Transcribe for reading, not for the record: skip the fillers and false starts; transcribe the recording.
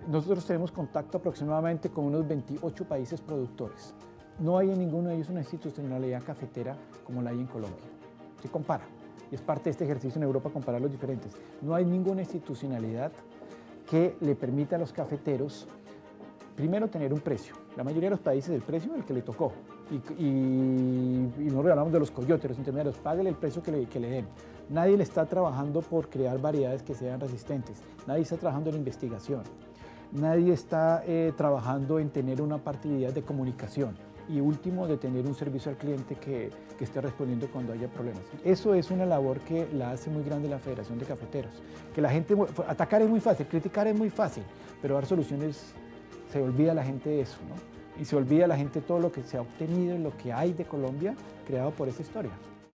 Nosotros tenemos contacto aproximadamente con unos 28 países productores. No hay en ninguno de ellos una institucionalidad cafetera como la hay en Colombia. Se compara, y es parte de este ejercicio en Europa comparar los diferentes. No hay ninguna institucionalidad que le permita a los cafeteros, primero, tener un precio. La mayoría de los países el precio es el que le tocó. Y nosotros hablamos de los coyotes, los intermediarios, páguele el precio que le den. Nadie le está trabajando por crear variedades que sean resistentes. Nadie está trabajando en investigación. Nadie está trabajando en tener una partida de comunicación. Y último, de tener un servicio al cliente que esté respondiendo cuando haya problemas. Eso es una labor que la hace muy grande la Federación de Cafeteros. Que la gente, atacar es muy fácil, criticar es muy fácil, pero dar soluciones, se olvida la gente de eso, ¿no? Y se olvida la gente todo lo que se ha obtenido, lo que hay de Colombia creado por esa historia.